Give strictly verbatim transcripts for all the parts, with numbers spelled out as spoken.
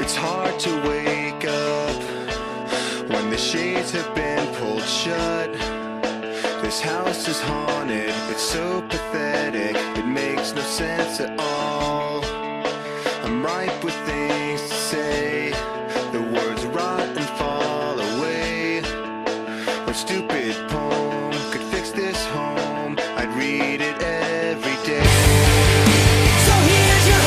It's hard to wake up when the shades have been pulled shut. This house is haunted, it's so pathetic, it makes no sense at all. I'm ripe with things to say, the words rot and fall away. What stupid poem could fix this home? I'd read it every day. So here's your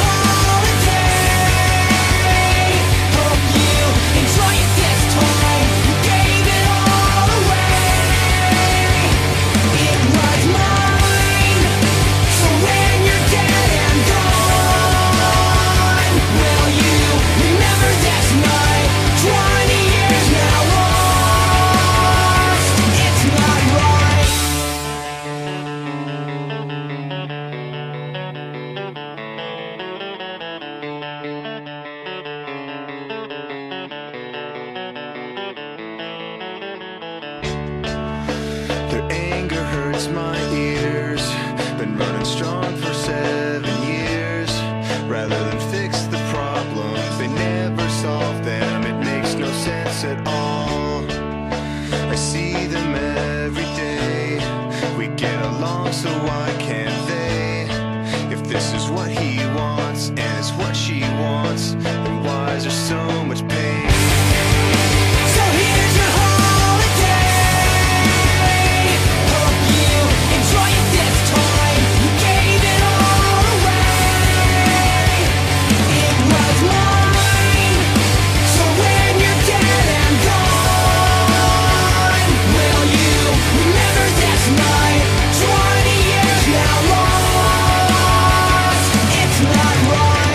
holiday. Hope you enjoy it this time. You gave it all away. It was mine. So when you're dead and gone, will you remember this night? Twenty years now lost. It's not right. Their anger hurts my ears. Been running strong for seven years. Rather than fix the problems, they never solve them. It makes no sense at all. I see them every day. We get along, so why can't they? If this is what he wants and it's what she wants, then why is there so much pain? So here's your holiday. Hope you enjoy it this time. You gave it all away. It was mine. So when you're dead and gone, will you remember this night? Twenty years now lost. It's not right.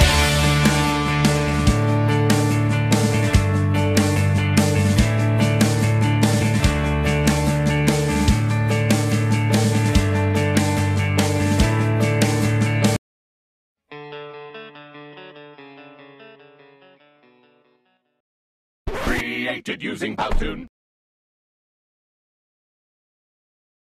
Created using Powtoon.